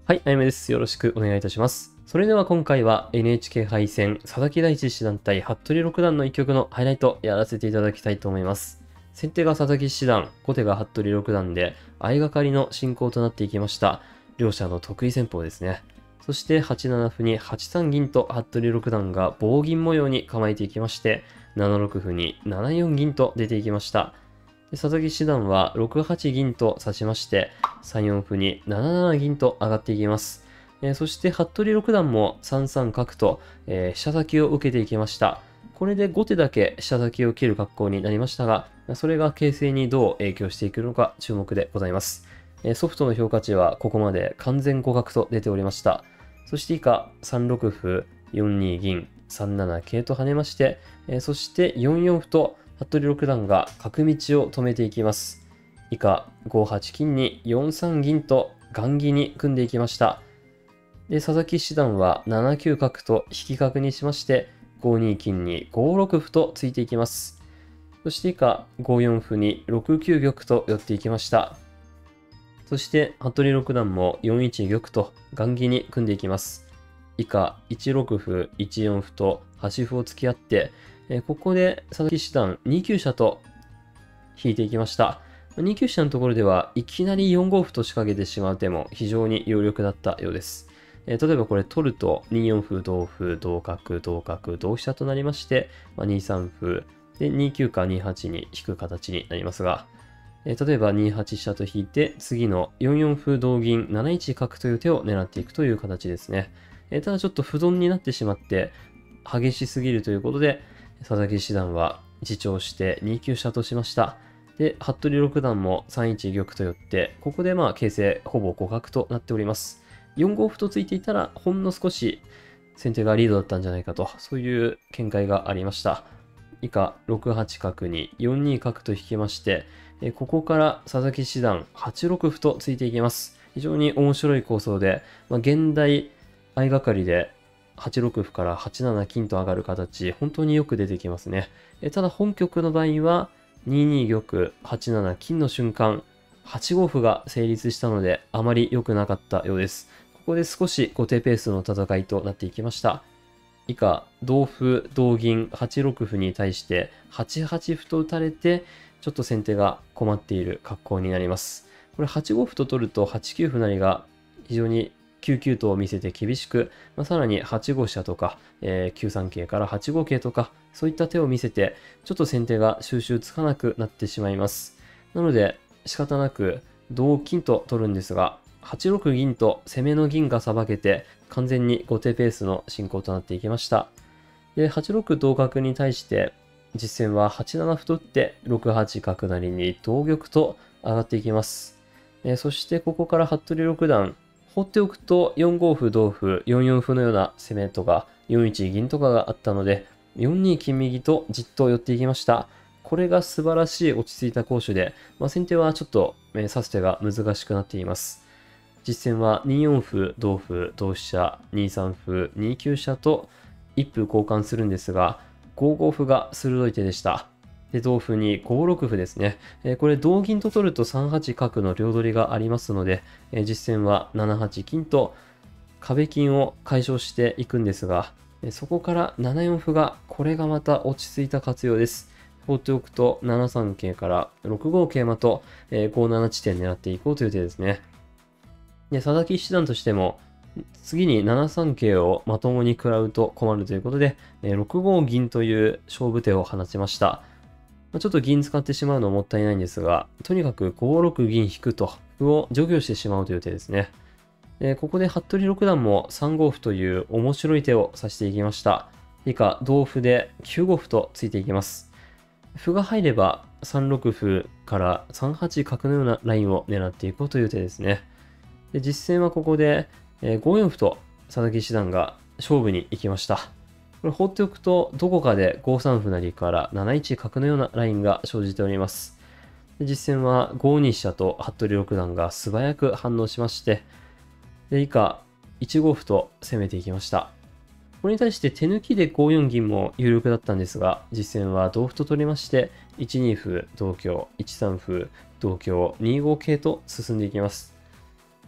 はい、あやめです。よろしくお願いいたします。それでは今回は NHK 杯戦佐々木大地七段対服部六段の一局のハイライトやらせていただきたいと思います。先手が佐々木七段、後手が服部六段で相掛かりの進行となっていきました。両者の得意戦法ですね。そして8七歩に8三銀と服部六段が棒銀模様に構えていきまして、7六歩に7四銀と出ていきました。佐々木七段は6八銀と指しまして、3四歩に7七銀と上がっていきます。そして服部六段も3三角と、飛車先を受けていきました。これで後手だけ飛車先を切る格好になりましたが、それが形勢にどう影響していくのか注目でございます。ソフトの評価値はここまで完全互角と出ておりました。そして以下、3六歩、4二銀、3七桂と跳ねまして、そして4四歩と服部六段が角道を止めていきます。以下、5八金に4三銀と雁木に組んでいきました。で、佐々木七段は7九角と引き角にしまして、5二金に5六歩とついていきます。そして以下、5四歩に6九玉と寄っていきました。そして、服部六段も4一玉と雁木に組んでいきます。以下、1六歩、1四歩と端歩を突き合って、ここで佐々木七段2九飛車と引いていきました。2九飛車のところではいきなり4五歩と仕掛けてしまう手も非常に有力だったようです。例えばこれ取ると2四歩、同歩、同角、同角、同飛車となりまして、2三歩で2九か2八に引く形になりますが、例えば2八飛車と引いて次の4四歩同銀7一角という手を狙っていくという形ですね。ただちょっと不存になってしまって激しすぎるということで、佐々木七段は自重して2九飛車としました。で、服部六段も3一玉と寄って、ここで形勢ほぼ互角となっております。4五歩とついていたら、ほんの少し先手がリードだったんじゃないかと、そういう見解がありました。以下、6八角に4二角と引きまして、ここから佐々木七段8六歩とついていきます。非常に面白い構想で、現代相掛かりで8六歩から8七金と上がる形、本当によく出てきますね。ただ本局の場合は、2二玉、8七金の瞬間、8五歩が成立したので、あまり良くなかったようです。ここで少し後手ペースの戦いとなっていきました。以下、同歩、同銀、8六歩に対して8八歩と打たれて、ちょっと先手が困っている格好になります。これ8五歩と取ると8九歩成が非常に9九とを見せて厳しく、さらに8五飛車とか、9三桂から8五桂とか、そういった手を見せて、ちょっと先手が収拾つかなくなってしまいます。なので、仕方なく同金と取るんですが、8六銀と攻めの銀がさばけて、完全に後手ペースの進行となっていきました。で、8六同角に対して、実戦は8七歩と打って、6八角成に同玉と上がっていきます。そしてここから服部六段、放っておくと4五歩同歩、4四歩のような攻めとか、4一銀とかがあったので、4二金右とじっと寄っていきました。これが素晴らしい落ち着いた攻守で、先手はちょっと指す手が難しくなっています。実戦は2四歩、同歩、同飛車、2三歩、2九飛車と一歩交換するんですが、5五歩が鋭い手でした。で、同歩に5六歩ですね。これ同銀と取ると3八角の両取りがありますので、実戦は7八金と壁金を解消していくんですが、そこから7四歩が、これがまた落ち着いた活用です。放っておくと7三桂から6五桂馬と、5七地点狙っていこうという手ですね。で、佐々木七段としても、次に7三桂をまともに食らうと困るということで、6五銀という勝負手を放ちました。ちょっと銀使ってしまうのもったいないんですが、とにかく5六銀引くと、歩を除去してしまうという手ですね。ここで服部六段も3五歩という面白い手を指していきました。以下、同歩で9五歩とついていきます。歩が入れば3六歩から3八角のようなラインを狙っていこうという手ですね。で、実戦はここで5四歩と佐々木七段が勝負に行きました。これ放っておくとどこかで5三歩成から7一角のようなラインが生じております。で、実戦は5二飛車と服部六段が素早く反応しまして、で、以下1五歩と攻めていきました。これに対して手抜きで5四銀も有力だったんですが、実戦は同歩と取りまして、1二歩同香、1三歩同香、2五桂と進んでいきます。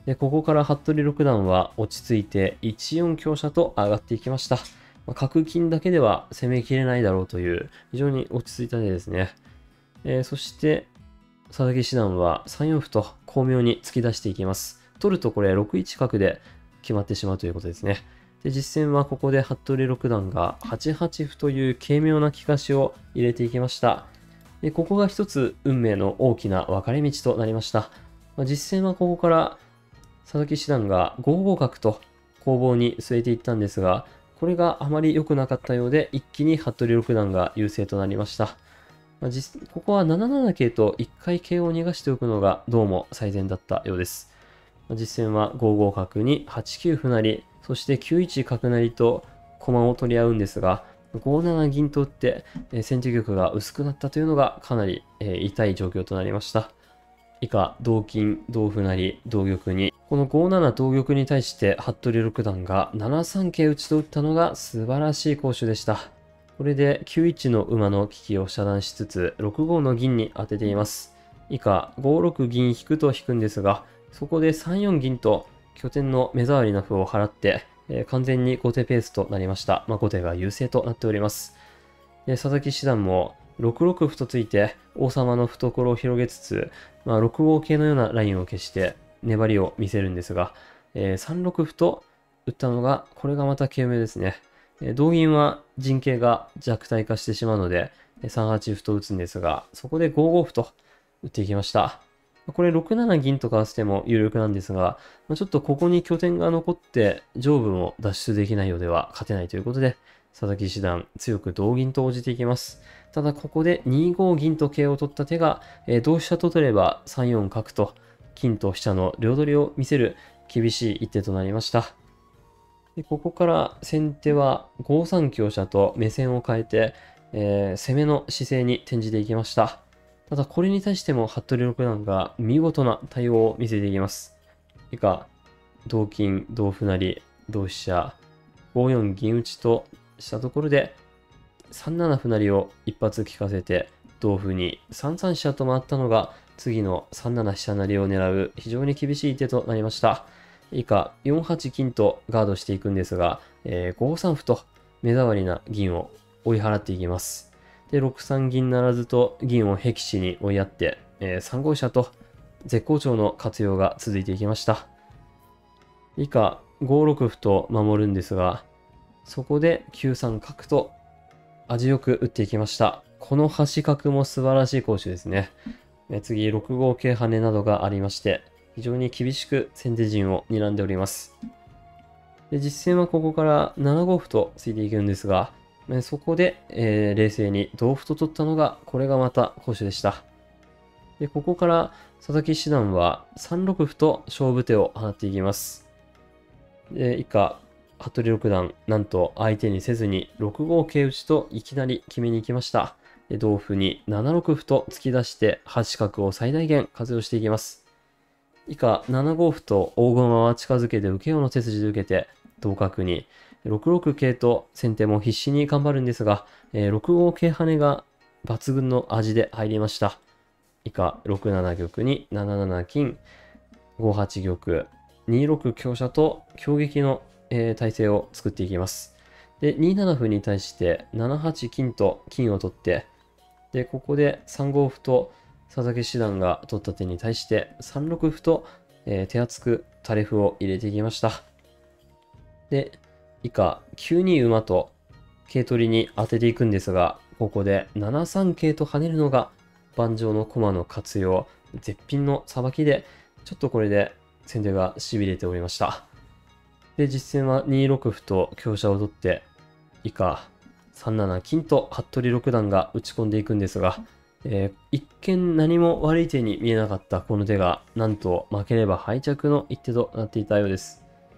で、ここから服部六段は落ち着いて1四香車と上がっていきました。角金だけでは攻めきれないだろうという非常に落ち着いた手ですね。そして、佐々木七段は3四歩と巧妙に突き出していきます。取るとこれ6一角で決まってしまうということですね。で、実戦はここで服部六段が8八歩という軽妙な利かしを入れていきました。で、ここが一つ運命の大きな分かれ道となりました。実戦はここから佐々木七段が5五角と攻防に据えていったんですが、これがあまり良くなかったようで、一気に服部六段が優勢となりました。ここは7七桂と1回桂を逃がしておくのがどうも最善だったようです。実戦は5五角に8九歩成、そして9一角成と駒を取り合うんですが、5七銀と打って、先手玉が薄くなったというのがかなり、痛い状況となりました。以下、同金、同歩成、同玉に、この5七同玉に対して服部六段が7三桂打ちと打ったのが素晴らしい好手でした。これで9一の馬の利きを遮断しつつ、6五の銀に当てています。以下、5六銀引くと引くんですが、そこで3四銀と拠点の目障りな歩を払って、完全に後手ペースとなりました。後手が優勢となっております。佐々木七段も6六歩とついて王様の懐を広げつつ、6五桂のようなラインを消して粘りを見せるんですが、3六歩と打ったのが、これがまた軽妙ですね。同銀は陣形が弱体化してしまうので、3八歩と打つんですが、そこで5五歩と打っていきました。これ6七銀とかわせても有力なんですが、ちょっとここに拠点が残って上部も脱出できないようでは勝てないということで、佐々木七段強く同銀と応じていきます。ただここで2五銀と桂を取った手が、同飛車と取れば3四角と金と飛車の両取りを見せる厳しい一手となりました。でここから先手は5三香車と目線を変えて、攻めの姿勢に転じていきました。ただこれに対しても服部六段が見事な対応を見せていきます。以下、同金、同歩成、同飛車、5四銀打ちとしたところで、3七歩成を一発効かせて、同歩に3三飛車と回ったのが、次の3七飛車成を狙う非常に厳しい手となりました。以下、4八金とガードしていくんですが、5三歩と目障りな銀を追い払っていきます。で、6三銀ならずと銀を僻地に追いやって、3五飛車と絶好調の活用が続いていきました。以下、5六歩と守るんですが、そこで9三角と味よく打っていきました。この端角も素晴らしい攻守ですね。次、6五桂跳ねなどがありまして、非常に厳しく先手陣を睨んでおります。で、実戦はここから7五歩とついていくんですが、そこで、冷静に同歩と取ったのが、これがまた好手でした。で、ここから佐々木七段は3六歩と勝負手を放っていきます。で、以下、服部六段、なんと相手にせずに6五桂打ちといきなり決めに行きました。で、同歩に7六歩と突き出して8角を最大限活用していきます。以下、7五歩と大駒は近づけて受けようの手筋で受けて、同角に6六桂と先手も必死に頑張るんですが、6五桂跳ねが抜群の味で入りました。以下、6七玉に7七金、5八玉、2六香車と強撃の、体勢を作っていきます。で、2七歩に対して7八金と金を取って、で、ここで3五歩と佐々木七段が取った手に対して3六歩と、手厚く垂れ歩を入れていきました。で、以下、9二馬と桂取りに当てていくんですが、ここで7三桂と跳ねるのが盤上の駒の活用、絶品のさばきで、ちょっとこれで先手が痺れておりました。で、実戦は2六歩と香車を取って、以下、3七金と服部六段が打ち込んでいくんですが、一見何も悪い手に見えなかったこの手が、なんと負ければ敗着の一手となっていたようです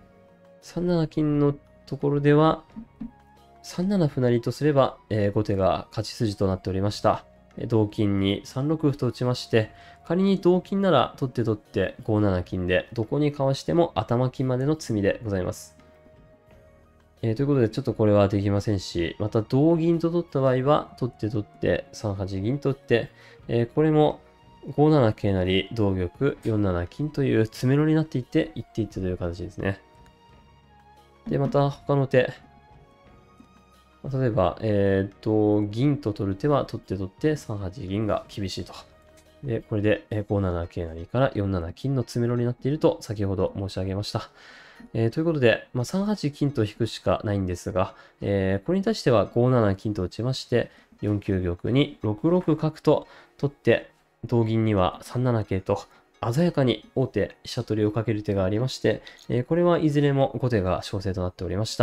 。3七金のところでは、3七歩成とすれば、後手が勝ち筋となっておりました。同金に3六歩と打ちまして、仮に同金なら取って取って5七金で、どこにかわしても頭金までの詰みでございます。ということで、ちょっとこれはできませんし、また同銀と取った場合は、取って取って3八銀と打って、これも 5七桂成、同玉、4七金という詰めろになっていって一手一手という形ですね。で、また他の手。例えば、銀と取る手は取って3八銀が厳しいと。で、これで5七桂成から4七金の詰めろになっていると先ほど申し上げました。ということで、3八金と引くしかないんですが、これに対しては5七金と打ちまして、4九玉に6六角と取って、同銀には3七桂と鮮やかに王手飛車取りをかける手がありまして、これはいずれも後手が勝勢となっておりました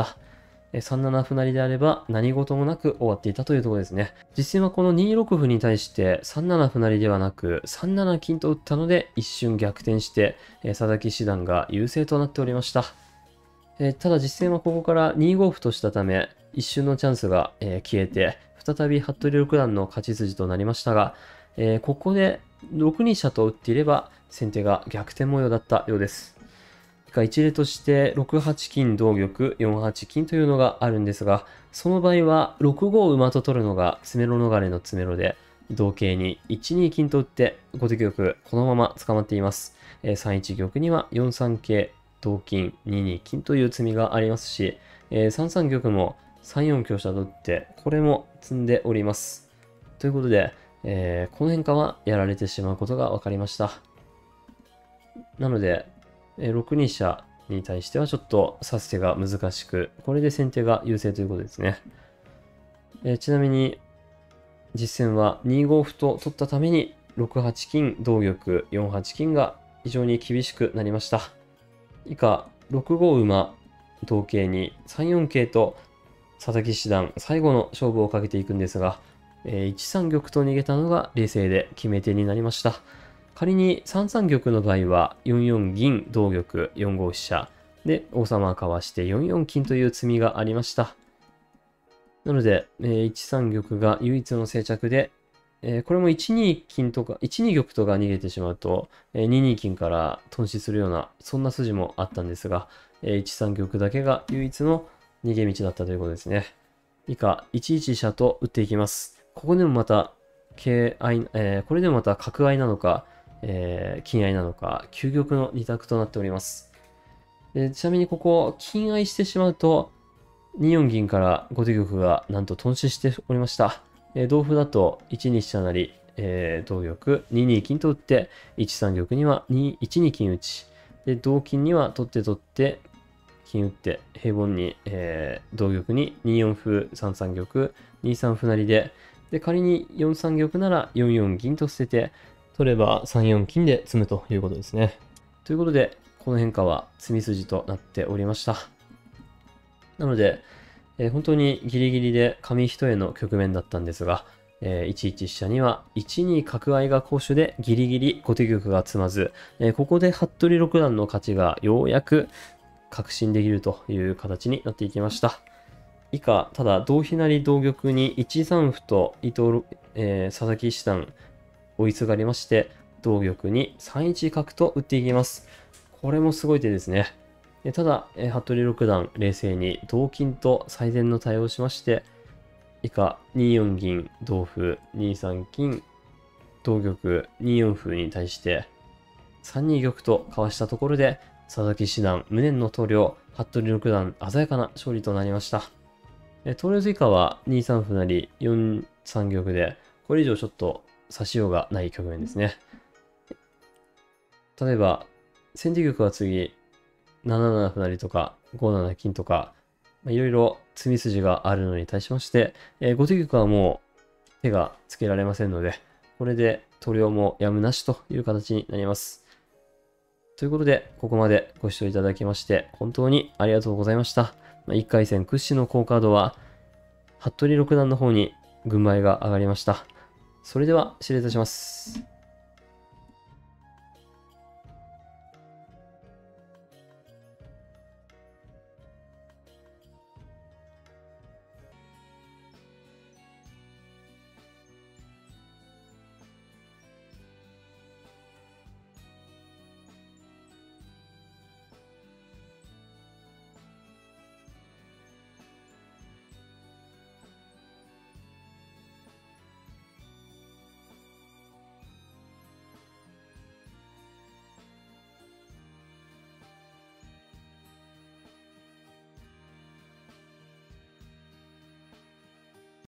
。3七歩成であれば何事もなく終わっていたというところですね。実戦はこの2六歩に対して3七歩成ではなく3七金と打ったので一瞬逆転して、佐々木七段が優勢となっておりました。ただ実戦はここから2五歩としたため一瞬のチャンスが、消えて再び服部六段の勝ち筋となりましたが、ここで6二飛車と打っていれば先手が逆転模様だったようです。一例として6八金同玉4八金というのがあるんですが、その場合は6五馬と取るのが詰めろ逃れの詰めろで、同桂に1二金と打って後手玉このまま捕まっています。3一玉には4三桂同金2二金という詰みがありますし、3三玉も3四香車と打ってこれも詰んでおります。ということで、この変化はやられてしまうことが分かりました。なので、6二飛車に対してはちょっと指す手が難しく、これで先手が優勢ということですね。ちなみに、実戦は2五歩と取ったために、6八金、同玉、4八金が非常に厳しくなりました。以下、6五馬、同桂に3四桂と、佐々木七段、最後の勝負をかけていくんですが、1三玉と逃げたのが冷静で決め手になりました。仮に3三玉の場合は4四銀同玉4五飛車で王様かわして4四金という詰みがありました。なので、1三玉が唯一の静着で、これも1二金とか1二玉とか逃げてしまうと、2二金から頓死するようなそんな筋もあったんですが、1三玉だけが唯一の逃げ道だったということですね。以下1一飛車と打っていきます。ここでもまたこれでもまた角合いなのか金合いなのか、究極の2択となっております。ちなみにここ、金合いしてしまうと、2四銀から後手玉がなんと頓死しておりました。同歩だと1二飛車成、同玉、2二金と打って、1三玉には1二金打ち、で同金には取って金打って、平凡に、同玉に2四歩、3三玉、2三歩成で、仮に4三玉なら4四銀と捨てて、取れば3四金で詰むということですね。ということで、この変化は詰み筋となっておりました。なので、本当にギリギリで紙一重の局面だったんですが、1一飛車には1二角合いが好手でギリギリ後手玉が詰まず、ここで服部六段の勝ちがようやく確信できるという形になっていきました。以下、ただ同飛成同玉に1三歩と佐々木七段追いすがりまして、同玉に3一角と打っていきます。これもすごい手ですね。ただ、服部六段冷静に同金と最善の対応をしまして、以下2四銀、同歩、2三金、同玉、2四歩に対して3二玉とかわしたところで、佐々木七段無念の投了、服部六段鮮やかな勝利となりました。投了以下は2三歩成、4三玉で、これ以上ちょっと指しようがない局面ですね。例えば、先手玉は次、7七歩成とか5七金とか、いろいろ詰み筋があるのに対しまして、後手玉はもう手がつけられませんので、これで投了もやむなしという形になります。ということで、ここまでご視聴いただきまして、本当にありがとうございました。1回戦屈指の好カードは、服部六段の方に軍配が上がりました。それでは失礼いたします。